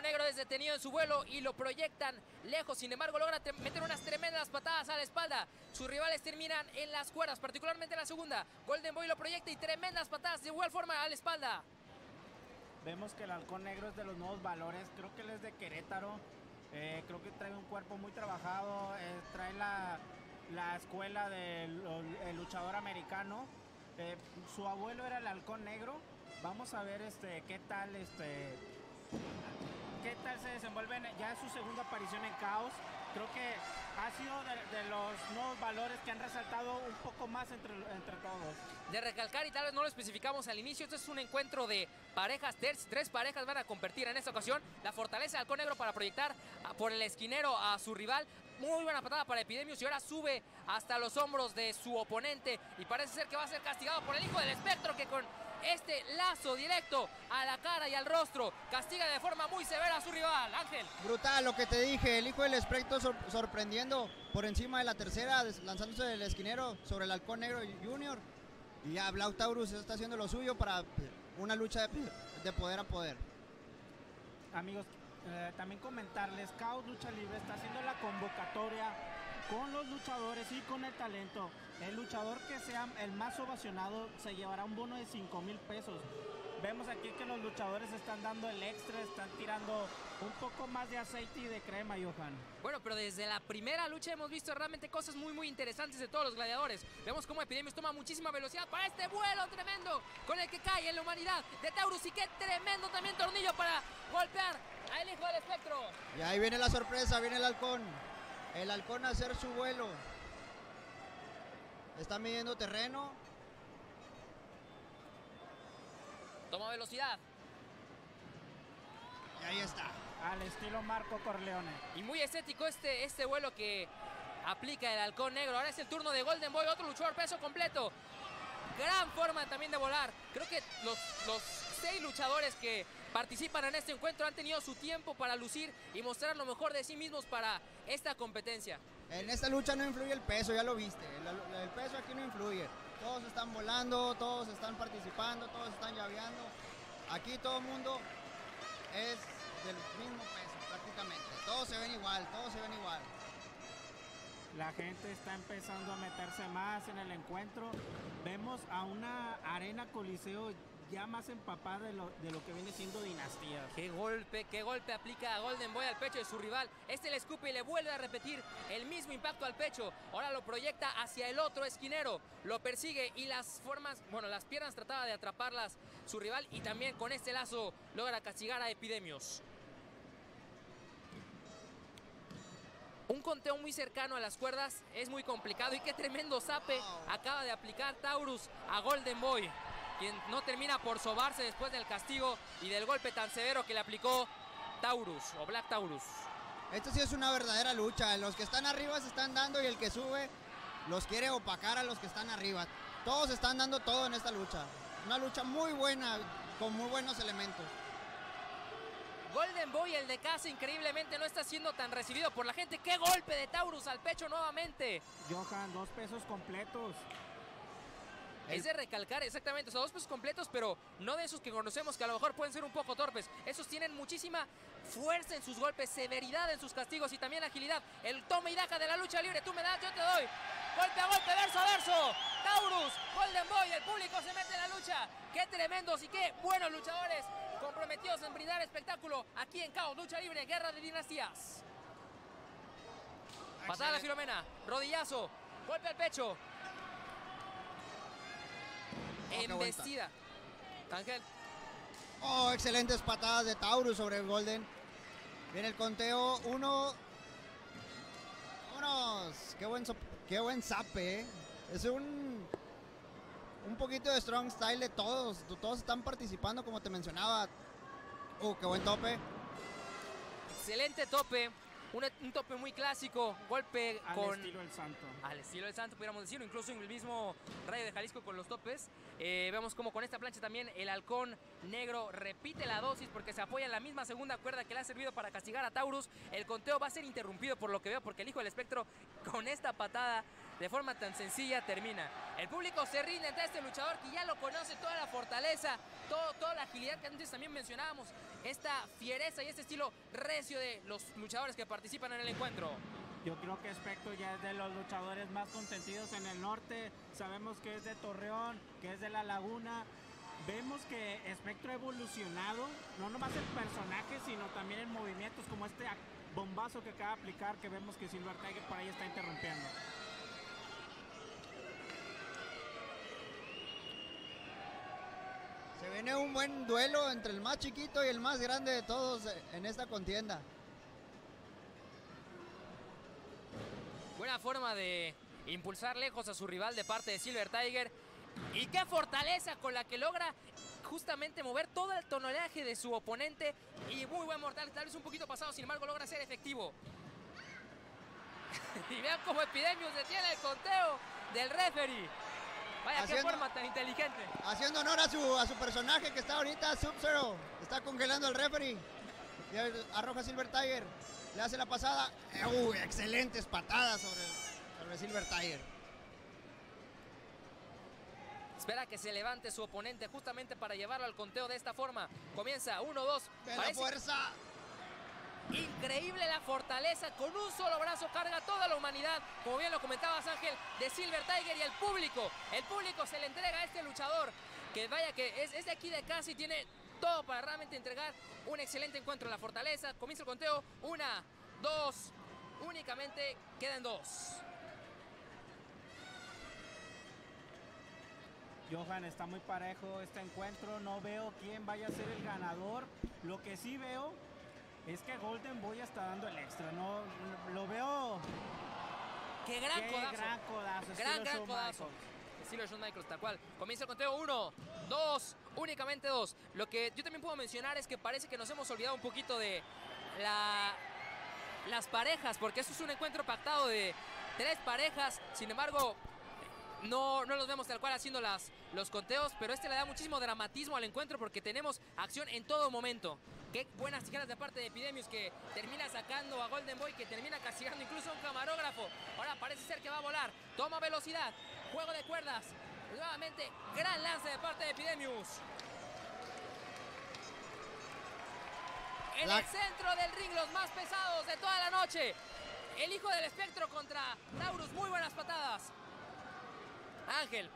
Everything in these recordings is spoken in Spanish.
negro es detenido en su vuelo y lo proyectan lejos. Sin embargo, logra meter unas tremendas patadas a la espalda. Sus rivales terminan en las cuerdas, particularmente en la segunda. Golden Boy lo proyecta y tremendas patadas de igual forma a la espalda. Vemos que el halcón negro es de los nuevos valores. Creo que él es de Querétaro. Creo que trae un cuerpo muy trabajado. Trae la escuela del luchador americano. Su abuelo era el halcón negro. Vamos a ver qué tal se desenvuelve. Ya es su segunda aparición en Caos. Creo que ha sido de los nuevos valores que han resaltado un poco más entre todos. De recalcar, y tal vez no lo especificamos al inicio, esto es un encuentro de parejas, tres parejas van a competir en esta ocasión. La fortaleza del halcón negro para proyectar por el esquinero a su rival. Muy buena patada para Epidemius y ahora sube hasta los hombros de su oponente y parece ser que va a ser castigado por el hijo del espectro, que con este lazo directo a la cara y al rostro castiga de forma muy severa a su rival. Ángel. Brutal lo que te dije, el hijo del espectro sorprendiendo por encima de la tercera, lanzándose del esquinero sobre el halcón negro junior. Y ya Black Taurus está haciendo lo suyo para una lucha de poder a poder. Amigos, también comentarles, Caos Lucha Libre está haciendo la convocatoria con los luchadores y con el talento. El luchador que sea el más ovacionado se llevará un bono de 5,000 pesos. Vemos aquí que los luchadores están dando el extra, están tirando un poco más de aceite y de crema, Johan. Bueno, pero desde la primera lucha hemos visto realmente cosas muy interesantes de todos los gladiadores. Vemos cómo Epidemius toma muchísima velocidad para este vuelo tremendo con el que cae en la humanidad de Taurus, y qué tremendo también tornillo para golpear al hijo del espectro. Y ahí viene la sorpresa, viene el halcón a hacer su vuelo. Está midiendo terreno. Toma velocidad. Y ahí está. Al estilo Marco Corleone. Y muy estético este vuelo que aplica el halcón negro. Ahora es el turno de Golden Boy, otro luchador peso completo. Gran forma también de volar. Creo que los 6 luchadores que participan en este encuentro han tenido su tiempo para lucir y mostrar lo mejor de sí mismos para esta competencia. En esta lucha no influye el peso, ya lo viste. El peso aquí no influye. Todos están volando, todos están participando, todos están llaveando. Aquí todo el mundo es del mismo peso prácticamente. Todos se ven igual, todos se ven igual. La gente está empezando a meterse más en el encuentro. Vemos a una arena coliseo ya más empapada de lo que viene siendo Dinastías. Qué golpe aplica a Golden Boy al pecho de su rival. Este le escupe y le vuelve a repetir el mismo impacto al pecho. Ahora lo proyecta hacia el otro esquinero. Lo persigue y las piernas trataba de atraparlas su rival, y también con este lazo logra castigar a Epidemius. Un conteo muy cercano a las cuerdas es muy complicado, y qué tremendo zape acaba de aplicar Taurus a Golden Boy, quien no termina por sobarse después del castigo y del golpe tan severo que le aplicó Taurus o Black Taurus. Esto sí es una verdadera lucha. Los que están arriba se están dando y el que sube los quiere opacar a los que están arriba. Todos están dando todo en esta lucha. Una lucha muy buena, con muy buenos elementos. Golden Boy, el de casa, increíblemente no está siendo tan recibido por la gente. ¡Qué golpe de Taurus al pecho nuevamente! Johan, 2 pesos completos. Es de recalcar, exactamente, o sea, 2 pesos completos, pero no de esos que conocemos que a lo mejor pueden ser un poco torpes. Esos tienen muchísima fuerza en sus golpes, severidad en sus castigos y también agilidad. El toma y daca de la lucha libre, tú me das, yo te doy. Golpe a golpe, verso a verso. Taurus, Golden Boy, el público se mete en la lucha. ¡Qué tremendos y qué buenos luchadores! Comprometidos en brindar espectáculo aquí en Caos Lucha Libre, Guerra de Dinastías. Patada a la Filomena, rodillazo, golpe al pecho. Embestida. Ángel. Oh, excelentes patadas de Taurus sobre el Golden. Viene el conteo, vámonos. Qué buen zape, Es un poquito de strong style de todos. Todos están participando, como te mencionaba. Qué buen tope. Excelente tope. Un tope muy clásico, golpe al estilo del Santo. Al estilo del Santo, pudiéramos decirlo, incluso en el mismo Rayo de Jalisco con los topes. Vemos como con esta plancha también el halcón negro repite la dosis porque se apoya en la misma segunda cuerda que le ha servido para castigar a Taurus. El conteo va a ser interrumpido por lo que veo, porque el hijo del espectro con esta patada de forma tan sencilla termina. El público se rinde ante este luchador que ya lo conoce, toda la fortaleza, toda la agilidad que antes también mencionábamos, esta fiereza y este estilo recio de los luchadores que participan en el encuentro. Yo creo que Espectro ya es de los luchadores más consentidos en el norte. Sabemos que es de Torreón, que es de La Laguna. Vemos que Espectro ha evolucionado, no nomás en personajes, sino también en movimientos como este bombazo que acaba de aplicar, que vemos que Silver Tiger por ahí está interrumpiendo. Se viene un buen duelo entre el más chiquito y el más grande de todos en esta contienda. Buena forma de impulsar lejos a su rival de parte de Silver Tiger. Y qué fortaleza con la que logra justamente mover todo el tonelaje de su oponente. Y muy buen mortal, tal vez un poquito pasado, sin embargo logra ser efectivo. Y vean cómo Epidemius detiene el conteo del referee. Vaya, qué forma tan inteligente. Haciendo honor a su personaje que está ahorita, Sub-Zero. Está congelando al referee. Y arroja Silver Tiger. Le hace la pasada. Excelentes patadas sobre Silver Tiger. Espera que se levante su oponente justamente para llevarlo al conteo de esta forma. Comienza 1-2. ¡Ve la fuerza! Increíble la fortaleza, con un solo brazo carga toda la humanidad, como bien lo comentabas, Ángel, de Silver Tiger. Y el público se le entrega a este luchador, que vaya que es de aquí de casa y tiene todo para realmente entregar un excelente encuentro. La fortaleza, comienza el conteo, 1, 2, únicamente quedan 2. Johan, está muy parejo este encuentro, no veo quién vaya a ser el ganador. Lo que sí veo es que Golden Boy está dando el extra, no lo veo. ¡Qué gran codazo! Gran codazo, gran codazo. Estilo Shawn Michaels, tal cual. Comienza el conteo, 1, 2, únicamente 2. Lo que yo también puedo mencionar es que parece que nos hemos olvidado un poquito de las parejas, porque esto es un encuentro pactado de 3 parejas. Sin embargo, no los vemos tal cual haciendo los conteos, pero este le da muchísimo dramatismo al encuentro porque tenemos acción en todo momento. Qué buenas tijeras de parte de Epidemius, que termina sacando a Golden Boy, que termina castigando incluso a un camarógrafo. Ahora parece ser que va a volar, toma velocidad, juego de cuerdas. Nuevamente, gran lance de parte de Epidemius. En el centro del ring, los más pesados de toda la noche. El hijo del espectro contra Taurus, muy buenas patadas. Ángel.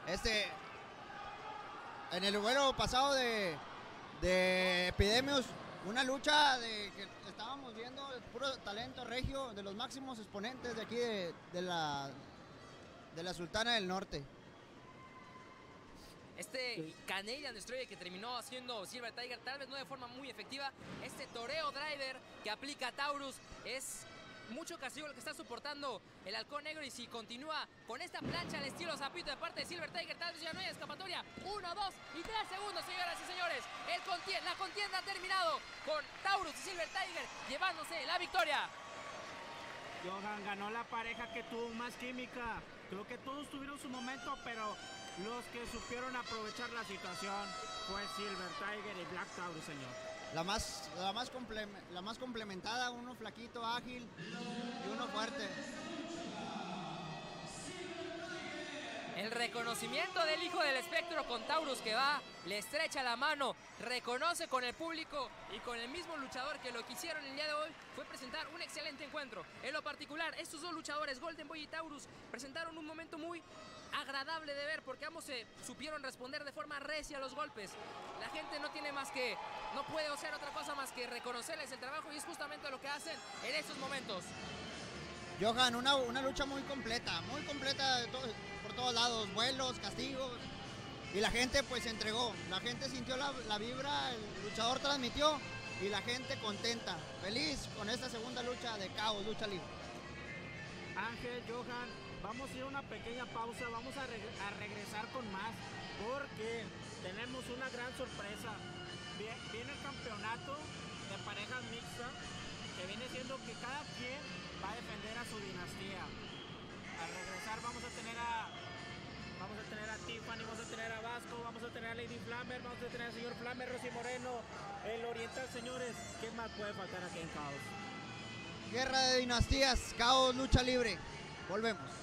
En el vuelo pasado de Epidemius, una lucha que estábamos viendo, de puro talento regio, de los máximos exponentes de aquí de la Sultana del Norte. Este Canadian Destroyer que terminó haciendo Silver Tiger, tal vez no de forma muy efectiva. Este toreo driver que aplica Taurus es mucho castigo el que está soportando el Halcón Negro. Y si continúa con esta plancha al estilo Zapito de parte de Silver Tiger, tal vez ya no hay escapatoria. 1, 2 y 3 segundos, señoras y señores. La contienda ha terminado con Taurus y Silver Tiger llevándose la victoria. Johan, ganó la pareja que tuvo más química. Creo que todos tuvieron su momento, pero los que supieron aprovechar la situación fue Silver Tiger y Black Taurus, señor. La más complementada, uno flaquito, ágil y uno fuerte. El reconocimiento del hijo del espectro con Taurus, que va, le estrecha la mano, reconoce con el público y con el mismo luchador que lo que hicieron el día de hoy fue presentar un excelente encuentro. En lo particular, estos dos luchadores, Golden Boy y Taurus, presentaron un momento muy agradable de ver porque ambos se supieron responder de forma recia a los golpes. La gente no puede hacer otra cosa más que reconocerles el trabajo, y es justamente lo que hacen en estos momentos. Johan, una lucha muy completa por todos lados, vuelos, castigos, y la gente pues se entregó, la gente sintió la vibra, el luchador transmitió y la gente contenta, feliz con esta segunda lucha de Caos Lucha Libre. Ángel, Johan, vamos a ir a una pequeña pausa, vamos a regresar con más porque tenemos una gran sorpresa. Viene el campeonato de parejas mixtas, que viene siendo que cada quien va a defender a su dinastía. Al regresar vamos a tener a Tiffany, vamos a tener a Vasco, vamos a tener a Lady Flammer, vamos a tener al señor Flammer, Rosy Moreno, el Oriental, señores. ¿Qué más puede faltar aquí en Caos? Guerra de dinastías, Caos Lucha Libre. Volvemos.